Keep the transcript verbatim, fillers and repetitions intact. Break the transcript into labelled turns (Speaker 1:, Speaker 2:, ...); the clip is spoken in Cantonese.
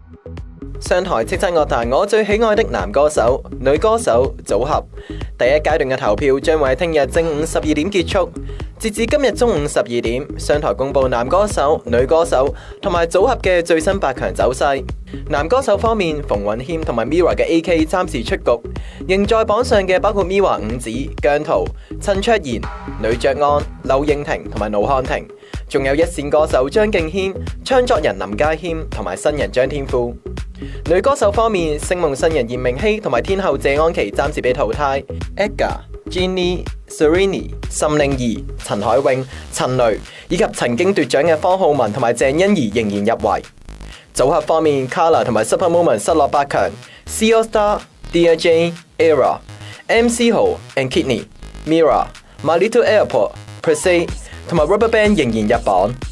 Speaker 1: 上台叱咤樂壇我最喜愛的男歌手、女歌手組合，第一階段嘅投票將會喺聽日正午十二點結束。截至今日中午十二點，上台公布男歌手、女歌手同埋組合嘅最新八強走勢。男歌手方面，馮允謙同埋 Mirror 嘅 A K 暫時出局，仍在榜上嘅包括 Mirror 五子、姜濤、陳卓賢、呂爵安、劉應廷同埋盧瀚霆，仲有一線歌手張敬軒、唱作人林家謙同埋新人張天賦。女歌手方面，星夢新人嚴明熙同埋天后謝安琪暫時被淘汰 ，Edgar、Jenny、Serrini、岑寧兒、陳海詠、陳雷以及曾經奪獎嘅方皓玟同埋鄭欣宜仍然入圍。組合方面 ，Kolor 同埋 Super Moment 失落八強 ，C AllStar、Dear Jane、Era、M C Ho and Kidney、Mirror、My Little Airport、Per Se 同埋 RubberBand 仍然入榜。